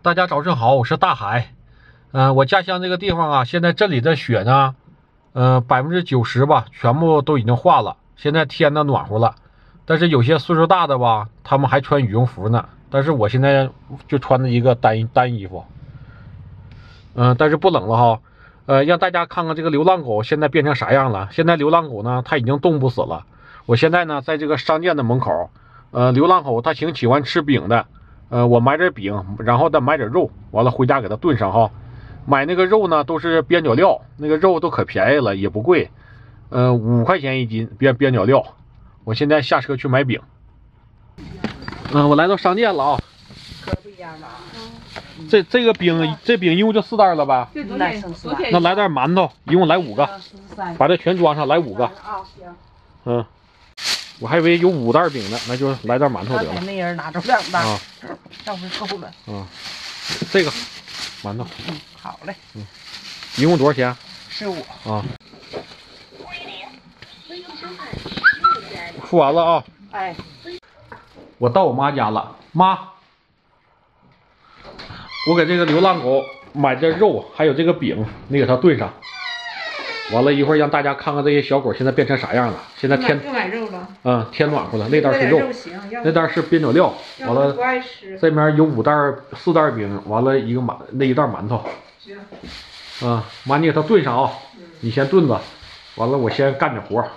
大家早上好，我是大海。我家乡这个地方啊，现在这里的雪呢，90%吧，全部都已经化了。现在天呢暖和了，但是有些岁数大的吧，他们还穿羽绒服呢。但是我现在就穿着一个单衣服，但是不冷了哈。让大家看看这个流浪狗现在变成啥样了。现在流浪狗呢，它已经冻不死了。我现在呢，在这个商店的门口，流浪狗它挺喜欢吃饼的。我买点饼，然后再买点肉，完了回家给它炖上哈。买那个肉呢都是边角料，那个肉都可便宜了，也不贵，5块钱一斤边角料。我现在下车去买饼。我来到商店了啊。 可不一样了。 这个饼，这饼一共就4袋了吧？那来点馒头，一共来5个，把这全装上，来5个。我还以为有5袋饼呢，那就来点馒头得了。 那人拿着2袋啊，要不够了。 这个馒头。 好嘞。 一共多少钱 ？15。 啊。付完了啊。 哎。 我到我妈家了，妈，我给这个流浪狗买的肉还有这个饼，你给它炖上。完了一会儿让大家看看这些小狗现在变成啥样了。现在天又买肉了。 天暖和了，那袋是肉，那袋是边角料。完了，这面有4袋饼，完了那一袋馒头。行。妈，你给它炖上啊，你先炖吧。完了，我先干点活。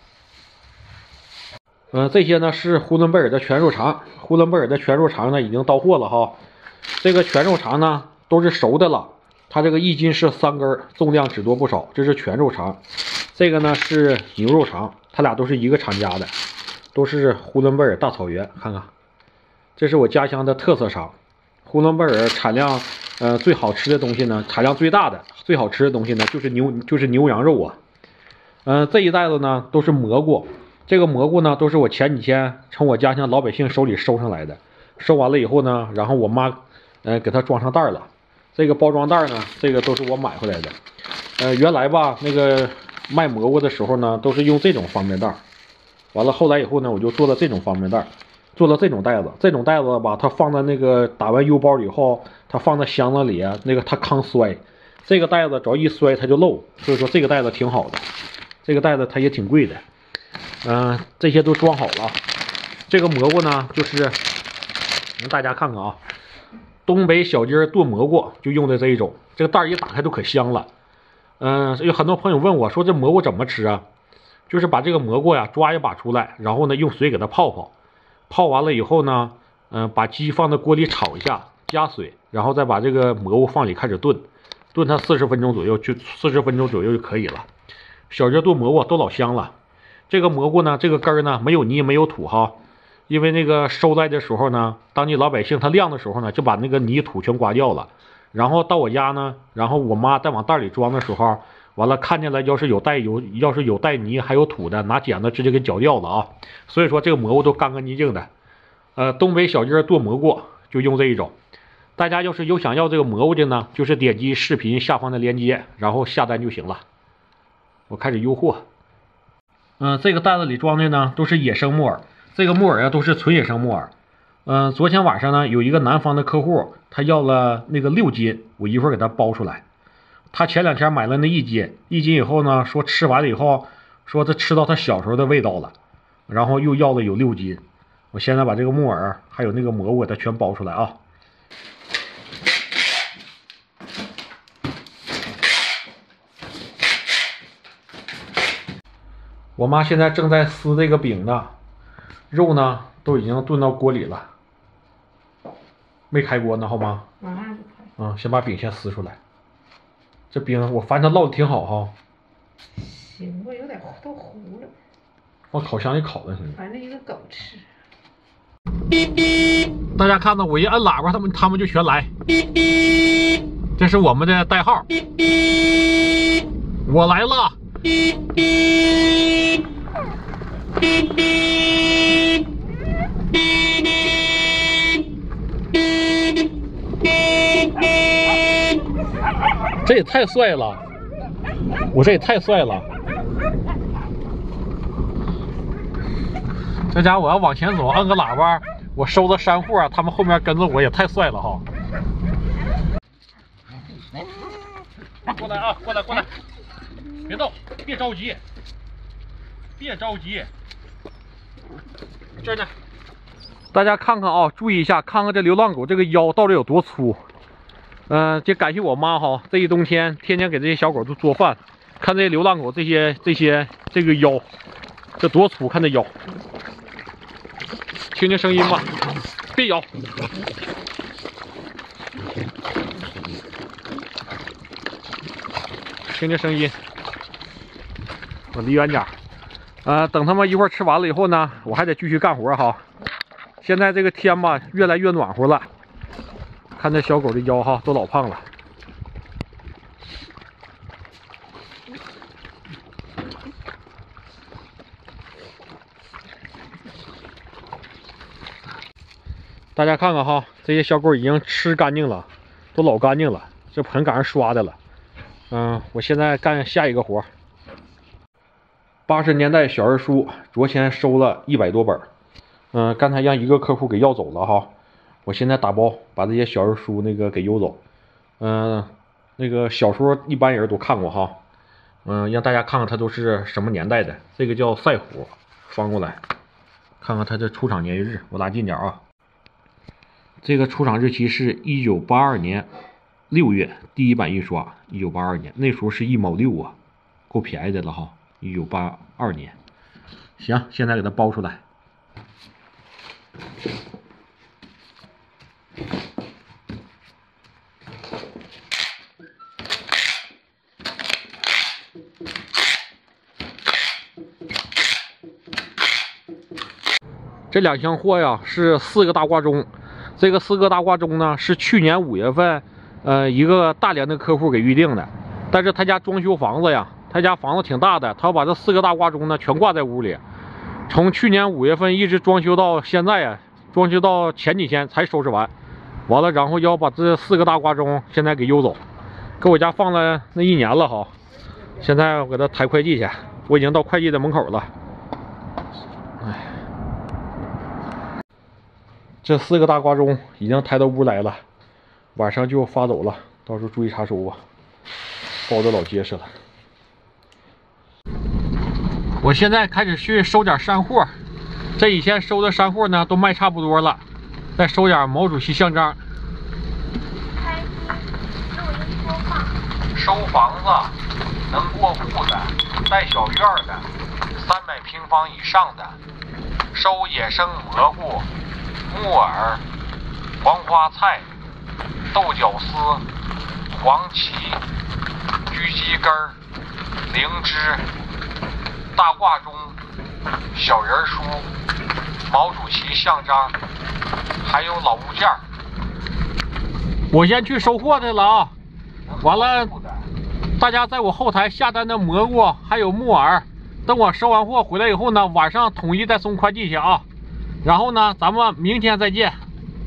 这些呢是呼伦贝尔的全肉肠，呼伦贝尔的全肉肠呢已经到货了哈。这个全肉肠呢都是熟的了。它这个1斤是3根，重量只多不少。这是全肉肠，这个呢是牛肉肠，它俩都是一个厂家的，都是呼伦贝尔大草原。看看，这是我家乡的特色肠。呼伦贝尔产量最好吃的东西呢，产量最大的、最好吃的东西呢就是牛羊肉啊。这一袋子呢都是蘑菇，这个蘑菇呢都是我前几天从我家乡老百姓手里收上来的，收完了以后呢，然后我妈给它装上袋了。这个包装袋呢，这个都是我买回来的。原来吧，那个卖蘑菇的时候呢，都是用这种方便袋。完了，后来以后呢，我就做了这种方便袋，做了这种袋子。这种袋子吧，它放在那个打完邮包以后，它放在箱子里啊，那个它抗摔。这个袋子只要一摔它就漏，所以说这个袋子挺好的。这个袋子它也挺贵的。这些都装好了。这个蘑菇呢，就是让大家看看啊。东北小鸡炖蘑菇就用的这一种，这个袋一打开都可香了。有很多朋友问我说这蘑菇怎么吃啊？就是把这个蘑菇呀抓一把出来，然后呢用水给它泡，泡完了以后呢，把鸡放在锅里炒一下，加水，然后再把这个蘑菇放里开始炖，炖它40分钟左右，就40分钟左右就可以了。小鸡炖蘑菇都老香了。这个蘑菇呢，这个根儿呢没有泥没有土哈。因为那个收来的时候呢，当地老百姓他晾的时候呢，就把那个泥土全刮掉了。然后到我家呢，然后我妈再往袋里装的时候，完了看见了，要是有带泥还有土的，拿剪子直接给绞掉了啊。所以说这个蘑菇都干干净净的。东北小鸡炖蘑菇就用这一种。大家要是有想要这个蘑菇的呢，就是点击视频下方的链接，然后下单就行了。我开始邮货。这个袋子里装的呢都是野生木耳。这个木耳啊都是纯野生木耳。昨天晚上呢有一个南方的客户，他要了那个6斤，我一会儿给他包出来。他前2天买了那1斤以后呢，说吃完了以后，说他吃到他小时候的味道了，然后又要了有6斤。我现在把这个木耳还有那个蘑菇给它全包出来啊。我妈现在正在撕这个饼呢。肉呢都已经炖到锅里了，没开锅呢，好吗？ 马上就开。 先把饼先撕出来。这饼我发现它烙的挺好哈。 行吧，有点都糊了。 往烤箱里烤了， 反正一个狗吃。 大家看到我一摁喇叭，他们就全来。这是我们的代号。我来了。这也太帅了！我这也太帅了！这家伙我要往前走，摁个喇叭，我收了山货，他们后面跟着我也太帅了哈！ 过来啊，过来过来，别动，别着急，别着急。这儿呢，大家看看啊，注意一下，看看这流浪狗这个腰到底有多粗。就感谢我妈哈，这一冬天天天给这些小狗都做饭，看这些流浪狗这个腰，这多粗，看这腰。听听声音吧，别咬。听听声音，我离远点。等他们一会儿吃完了以后呢，我还得继续干活哈。现在这个天吧，越来越暖和了。看这小狗的腰哈，都老胖了。大家看看哈，这些小狗已经吃干净了，都老干净了，这盆赶上刷的了。我现在干下一个活。80年代小人书，昨天收了100多本。刚才让一个客户给要走了哈。我现在打包把这些小人书那个给邮走。那个小说一般人都看过哈。让大家看看它都是什么年代的。这个叫赛虎，翻过来看看它的出厂年月日。我拉近点啊。这个出厂日期是1982年6月，第一版印刷。1982年那时候是1毛6啊，够便宜的了哈。1982年，行，现在给它包出来。这2箱货呀是4个大挂钟，这个4个大挂钟呢是去年5月份，一个大连的客户给预定的，但是他家装修房子呀，他家房子挺大的，他要把这4个大挂钟呢全挂在屋里，从去年5月份一直装修到现在呀，装修到前几天才收拾完，完了然后要把这4个大挂钟现在给邮走，搁我家放了那1年了哈，现在我给他抬快递去，我已经到快递的门口了。哎。这4个大挂钟已经抬到屋来了，晚上就发走了，到时候注意查收吧，包的老结实了。我现在开始去收点山货，这以前收的山货呢都卖差不多了，再收点毛主席像章。 开机，录音播放。 收房子，能过户的，带小院的，300平方以上的，收野生蘑菇。木耳、黄花菜、豆角丝、黄芪、狙击根、灵芝、大挂钟、小人书、毛主席像章，还有老物件。我先去收货去了啊！完了，大家在我后台下单的蘑菇还有木耳，等我收完货回来以后呢，晚上统一再送快递去啊！然后呢，咱们明天再见。